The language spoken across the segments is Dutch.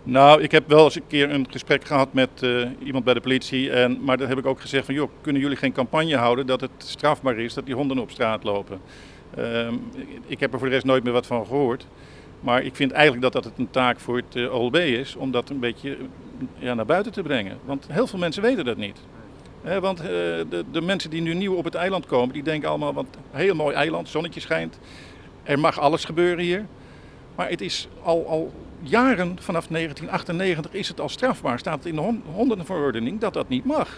Nou, ik heb wel eens een keer een gesprek gehad met iemand bij de politie. Maar dan heb ik ook gezegd van, joh, kunnen jullie geen campagne houden dat het strafbaar is dat die honden op straat lopen? Ehm, ik heb er voor de rest nooit meer wat van gehoord. Maar ik vind eigenlijk dat het een taak voor het OLB is om dat een beetje naar buiten te brengen. Want heel veel mensen weten dat niet. Want de mensen die nu nieuw op het eiland komen, die denken allemaal, want een heel mooi eiland, zonnetje schijnt. Er mag alles gebeuren hier. Maar het is al jaren, vanaf 1998 is het al strafbaar, staat het in de hondenverordening dat dat niet mag.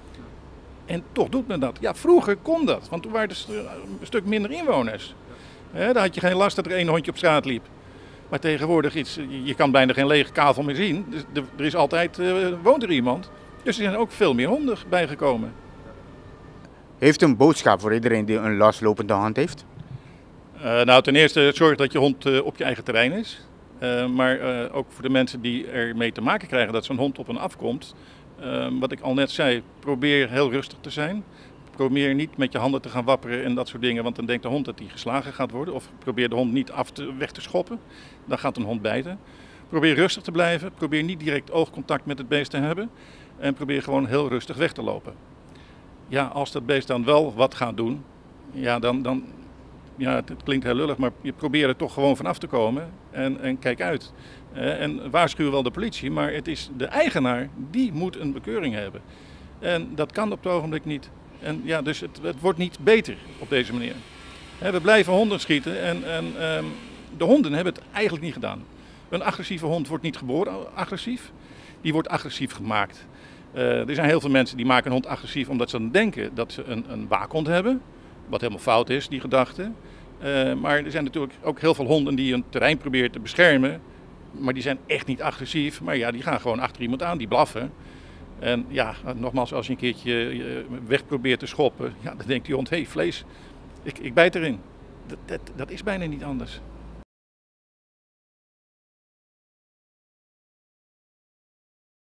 En toch doet men dat. Ja, vroeger kon dat, want toen waren er een stuk minder inwoners. Daar had je geen last dat er één hondje op straat liep. Maar tegenwoordig je kan bijna geen lege kavel meer zien. Dus er is altijd, woont er iemand. Dus er zijn ook veel meer honden bijgekomen. Heeft u een boodschap voor iedereen die een loslopende hond heeft? Nou, ten eerste zorg dat je hond op je eigen terrein is. Maar ook voor de mensen die ermee te maken krijgen dat zo'n hond op hen afkomt. Wat ik al net zei, probeer heel rustig te zijn. Probeer niet met je handen te gaan wapperen en dat soort dingen, want dan denkt de hond dat hij geslagen gaat worden. Of probeer de hond niet weg te schoppen, dan gaat een hond bijten. Probeer rustig te blijven, probeer niet direct oogcontact met het beest te hebben. En probeer gewoon heel rustig weg te lopen. Ja, als dat beest dan wel wat gaat doen, ja, het klinkt heel lullig, maar je probeert er toch gewoon vanaf te komen en kijk uit. En waarschuw wel de politie, maar het is de eigenaar die moet een bekeuring hebben. En dat kan op het ogenblik niet. En ja, dus het wordt niet beter op deze manier. We blijven honden schieten en de honden hebben het eigenlijk niet gedaan. Een agressieve hond wordt niet geboren agressief, die wordt agressief gemaakt. Er zijn heel veel mensen die maken een hond agressief omdat ze dan denken dat ze een waakhond hebben. Wat helemaal fout is, die gedachte. Maar er zijn natuurlijk ook heel veel honden die een terrein proberen te beschermen. Maar die zijn echt niet agressief. Maar ja, die gaan gewoon achter iemand aan, die blaffen. En ja, nogmaals, als je een keertje weg probeert te schoppen, ja, dan denkt die hond, hé, vlees, ik bijt erin. Dat is bijna niet anders.